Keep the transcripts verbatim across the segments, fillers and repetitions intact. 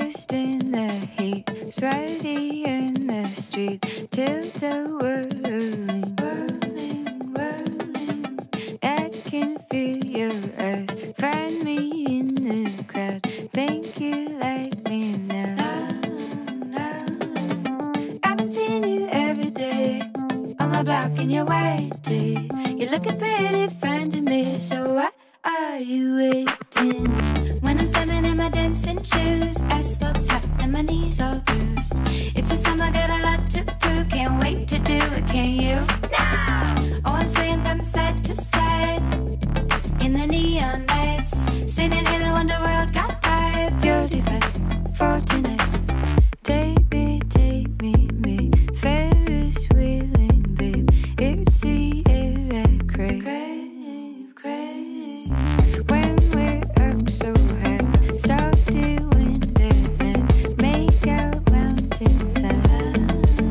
Kissed in the heat, sweaty in the street, tilt-a-whirling, whirling, whirling. I can feel your eyes, find me in the crowd. Think you like me now? I've been seeing you every day on my block in your white tee. You're looking pretty fine to me, so why are you waiting? When I'm standing in my dancing shoes, asphalts hot and my knees all bruised. It's a summer, got a lot to prove. Can't wait to do it, can you? Now! Oh, I'm swaying from side to side in the neon lights, singing in the underworld, got vibes. You're divine for tonight. Take me, take me, me, Ferris Wheeling, babe. It's the air I crave. Crave, crave. When we're up so high, salty wind and night, make our mountain climb.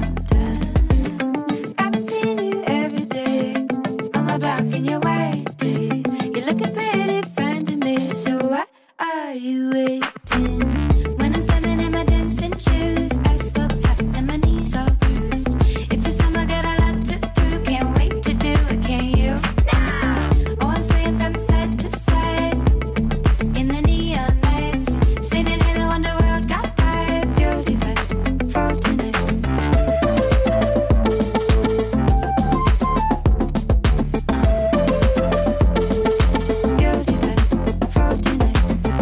I've been seeing you every day on my block in your white tee. You're looking pretty fine to me, so why are you waiting? When I'm standing in my dancing shoes, asphalts hot and my knees all bruised. It's a summer, got a lot to prove. Can't wait to do it, can you? Now! Oh, I'm swaying from side to side in the neon lights, singing in the underworld, got vibes. You're divine for tonight. You're divine for tonight.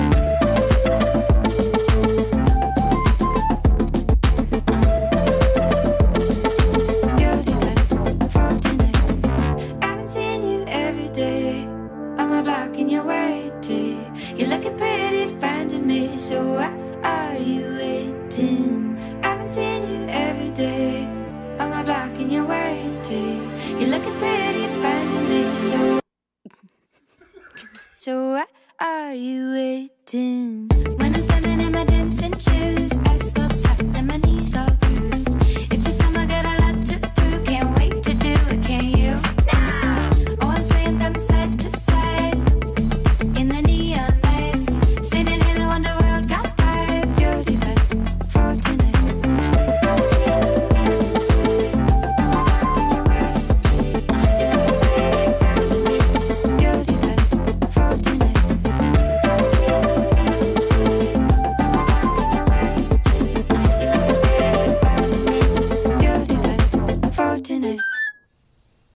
You're divine for tonight. I've been seeing you every day on my block in your white tee. You're looking pretty fine to me, so why are you waiting? I've been seeing you every day on my block in your white tee. You're looking pretty fine to me, so so why are you waiting? When I'm standing in my dancing shoes,